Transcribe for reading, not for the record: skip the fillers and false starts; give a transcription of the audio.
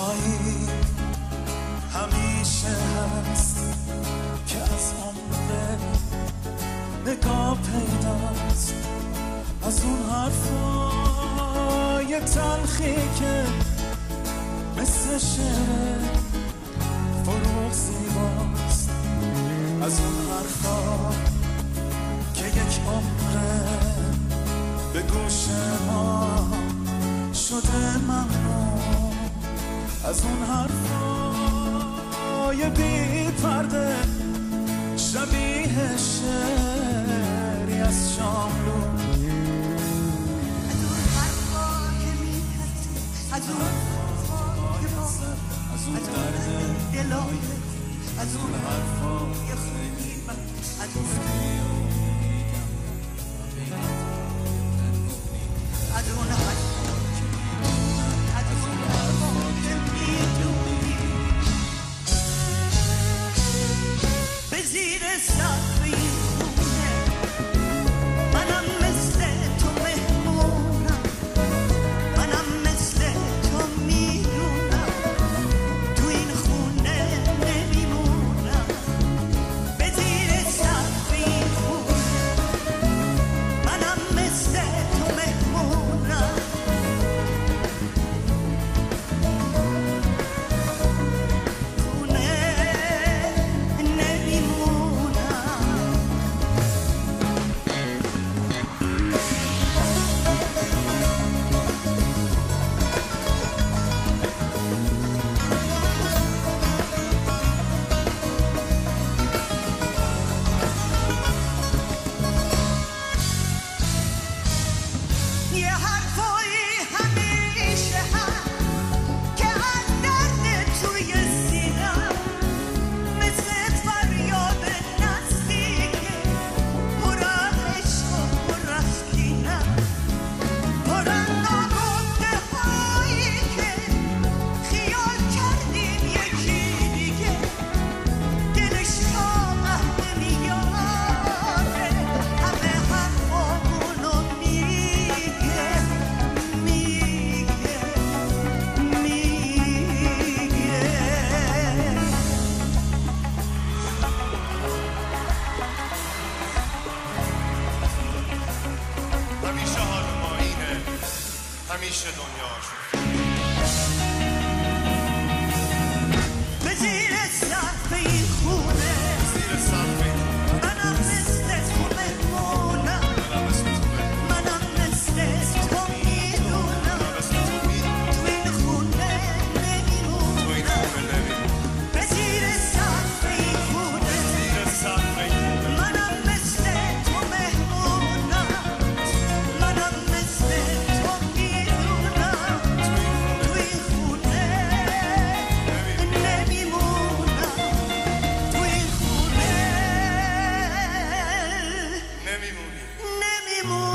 جایی همیشه هست که از عمر نگاه پیداست، از اون حرفای تلخی که مثل شعر فروغ زیباست، از اون حرفا که یک عمره به گوش ما شده ممنون، از اون حرفای بی پرده شبیه شعری از شاملو، از اون حرفا که می‌پرسی، از اون حرفا که باید، از اون درد دلای، از اون حرفا که خیلی من، از اون همیشه دنیا شد به زیر سقف این خونه، زیر سقف این منم مثل تو مهمونم، منم مثل تو میدونم، تو این خونه نمیمونم، به زیر سقف این خونه، منم مثل تو مهمونم، منم مثل تو میدونم، تو این خونه نمیمونم، تو این خونه نمیمونم.